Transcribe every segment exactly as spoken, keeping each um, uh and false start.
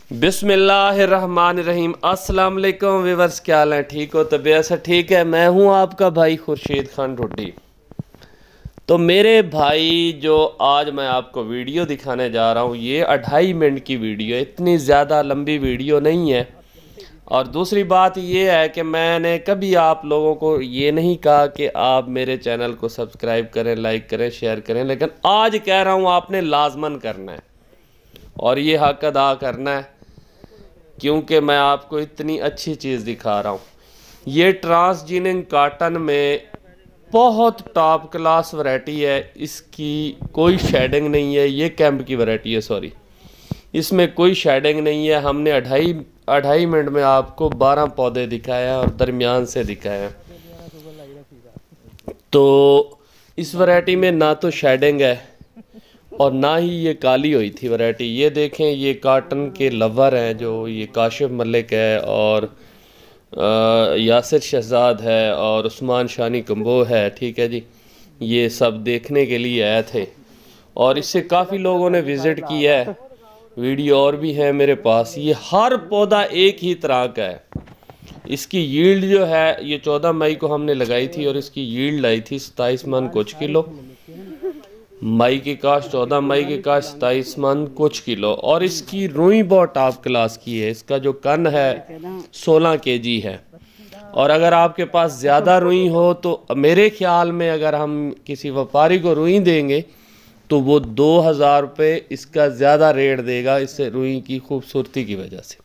बिस्मिल्लाहिर्रहमानिर्रहीम। अस्सलाम वालेकुम व्यूअर्स, क्या हाल है? ठीक हो? तबीयत से ठीक है? मैं हूं आपका भाई खुर्शीद खान ढोडी। तो मेरे भाई, जो आज मैं आपको वीडियो दिखाने जा रहा हूं, ये अढ़ाई मिनट की वीडियो है, इतनी ज़्यादा लंबी वीडियो नहीं है। और दूसरी बात ये है कि मैंने कभी आप लोगों को ये नहीं कहा कि आप मेरे चैनल को सब्सक्राइब करें, लाइक करें, शेयर करें, लेकिन आज कह रहा हूँ आपने लाजमन करना है और ये हक अदा करना है, क्योंकि मैं आपको इतनी अच्छी चीज़ दिखा रहा हूँ। ये ट्रांसजीनिंग काटन में बहुत टॉप क्लास वैरायटी है, इसकी कोई शेडिंग नहीं है। ये कैंप की वैरायटी है, सॉरी, इसमें कोई शेडिंग नहीं है। हमने अढ़ाई अढ़ाई मिनट में आपको बारह पौधे दिखाए हैं और दरमियान से दिखाए हैं। तो इस वैरायटी में ना तो शेडिंग है और ना ही ये काली हुई थी वैरायटी। ये देखें, ये काटन के लवर हैं, जो ये काशिफ मलिक है और आ, यासिर शहजाद है और उस्मान शानी कम्बो है, ठीक है जी। ये सब देखने के लिए आए थे और इससे काफ़ी लोगों ने विज़िट किया है। वीडियो और भी है मेरे पास। ये हर पौधा एक ही तरह का है। इसकी यील्ड जो है, ये चौदह मई को हमने लगाई थी और इसकी यील्ड आई थी सताईस मन कुछ किलो। मई की काश, चौदह मई की काश सताईस मन कुछ किलो। और इसकी रुई बहुत टॉप क्लास की है। इसका जो कन है सोलह के जी है। और अगर आपके पास ज़्यादा रुई हो तो मेरे ख्याल में अगर हम किसी व्यापारी को रुई देंगे तो वो दो हज़ार रुपये इसका ज़्यादा रेट देगा, इससे रुई की खूबसूरती की वजह से।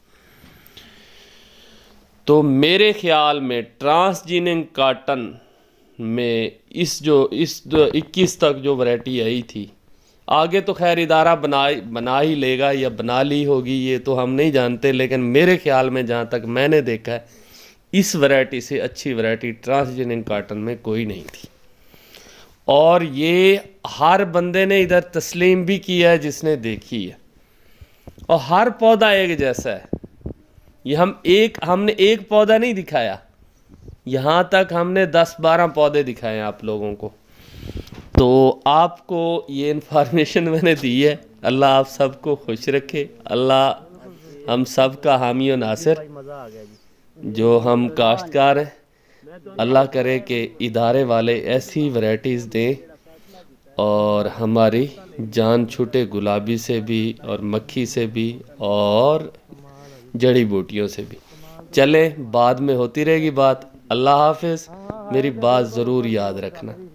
तो मेरे ख्याल में ट्रांसजीनिंग काटन में इस जो इस इक्कीस तक जो वैरायटी आई थी, आगे तो खैर इदारा बना बना ही लेगा या बना ली होगी, ये तो हम नहीं जानते, लेकिन मेरे ख्याल में जहाँ तक मैंने देखा है, इस वैरायटी से अच्छी वैरायटी ट्रांसजीनिंग काटन में कोई नहीं थी। और ये हर बंदे ने इधर तस्लीम भी किया है जिसने देखी है। और हर पौधा एक जैसा है। ये हम एक हमने एक पौधा नहीं दिखाया, यहाँ तक हमने दस बारह पौधे दिखाए हैं आप लोगों को। तो आपको ये इन्फॉर्मेशन मैंने दी है। अल्लाह आप सबको खुश रखे। अल्लाह हम सब का हामी और नासिर, जो हम काश्तकार हैं। अल्लाह करे कि इदारे वाले ऐसी वैरायटीज़ दें और हमारी जान छूटे गुलाबी से भी और मक्खी से भी और जड़ी बूटियों से भी। चलें, बाद में होती रहेगी बात। अल्लाह हाफिज़। मेरी बात ज़रूर याद रखना।